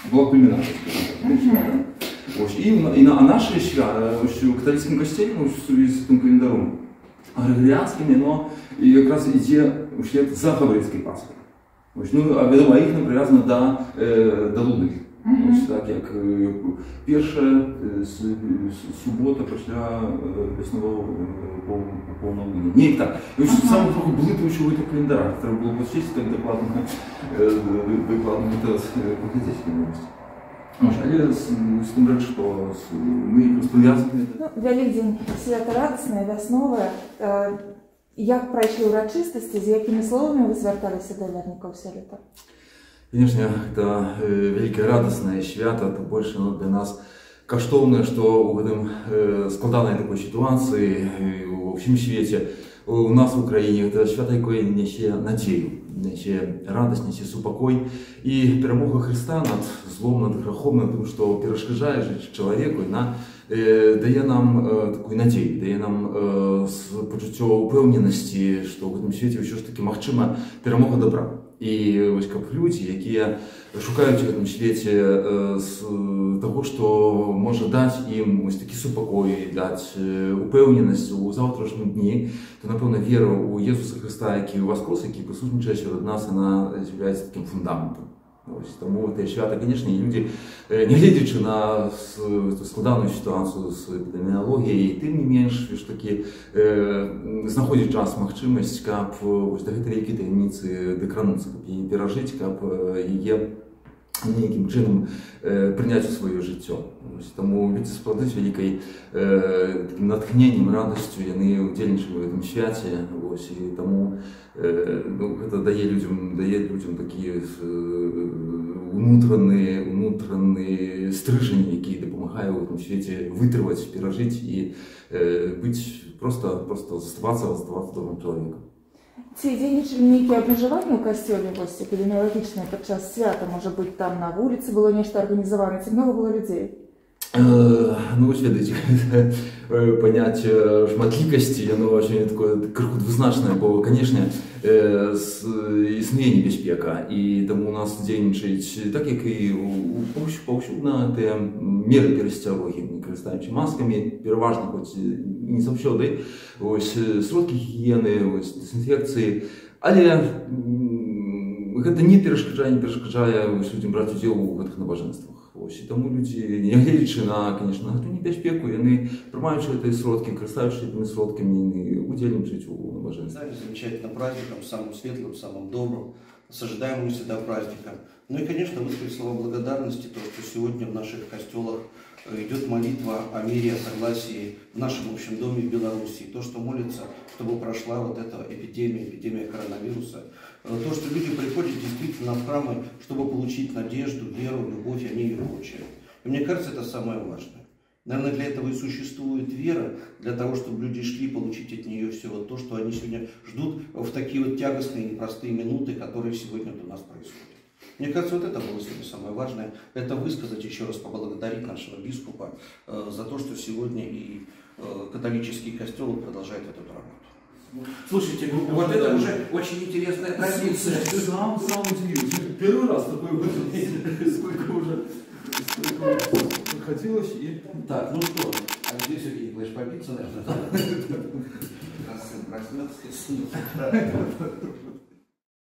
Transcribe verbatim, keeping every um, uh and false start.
была кульминация. Ось, і, і на, а наші свята, ось у католицькому костелі, ось з цим календаром григоріанським, воно якраз йде вслед за гаврильською Пасхою. Ось, ну, а відомо, їх не прив'язано до, е, до Луни. Mm-hmm. Ось, так, як перша субота після веснового повнолуння. Ні, так. І ось саме трохи блитуючи в цих календарах. Треба було почистити, так докладно, докладно по-християнській новості. Але з, з тим речі, що ми просто пов'язані. Ну, Великдень свято радісне, веснове. Як пройшли урочистості, з якими словами ви зверталися до вірників все літо? Конечно, это великое радостное свято, это больше ну, для нас каштовное, что в этом э, складанной такой ситуации во всем свете у нас в Украине это свято, якое несе надею, несе радость, несе супокой и перемога Христа над злом, над грехом, над тем, что перешкоджає человеку, на э, дає нам э, таку надію, дає нам э, почуття упевненості, що в цьому світі все ж таки можлива перемога добра. І ось як люди, які шукають в цьому світі з того, що може дати їм ось такий супокой, дати упевненість у завтрашньому дні, то, напевно, віра у Ісуса Христа, який воскрес, який присутнічає серед нас, вона є таким фундаментом. Ось, тому те свято, звісно, і люди, не глядячи на складану ситуацію з епідеміологією, тим не менш, ж таки, знаходять час, можливість, як ось до цієї великої таємниці докранутися, як її пережити, як її ніяким чином прийняти у своє життя. Ось, тому люди справдять великою таким натхненням, радістю, вони удільничають в цьому святі. Ось, і тому ну, це дає людям, дає людям такі внутрішні, внутрішні стрижені, які допомагають в цьому світі витримати, пережити і бути просто, просто заставатися, заставатися добрим чоловіком. Ці дзейнічалі нейкія абмежаванні ў касцёле вось эпідэміялагічныя падчас свята, можа быць, там на вуліцы было нешта арганізавана, ці много было людзей? Ну, вось ведаеце, паняцце шматлікасці, яно очень такое крыху двузначнае, бо, канешне, існуе небяспека, і таму у нас дзейнічаюць, так як і паўсюдна, тыя меры перасцярогі, карыстаючы маскамі, пераважна, хоць не заўсёды, ось, сродкі гігіены, ось, дезінфекцыі, але гэта не перашкаджае, не перашкаджае людзям браць удзел у гэтых набажэнствах. Ось, і тому люди, не глядячи на, конечно, на небезпеку, вони приймаючи ці сродки, користуючись цими сродками, вони удільничають у набаженстві. Замечательным праздником, самым светлым, самым добрым, с ожидаемым всегда праздником. Ну и, конечно, высказать слова благодарности, то, что сегодня в наших костелах идет молитва о мире, о согласии в нашем общем доме в Беларуси. То, что молится, чтобы прошла вот эта эпидемия, эпидемия коронавируса. То, что люди приходят действительно в храмы, чтобы получить надежду, веру, любовь, они ее получают. И мне кажется, это самое важное. Наверное, для этого и существует вера, для того, чтобы люди шли получить от нее все вот то, что они сегодня ждут в такие вот тягостные, непростые минуты, которые сегодня у нас происходят. Мне кажется, вот это было сегодня самое важное. Это высказать, еще раз поблагодарить нашего бискупа э, за то, что сегодня и э, католический костел продолжает эту работу. Слушайте, вот это уже очень интересная традиция. Сам, сам удивился. Первый раз такой выжил. Сколько уже хотелось и... Так, ну что, а где Сергей Николаевич побиться, наверное? Проснется.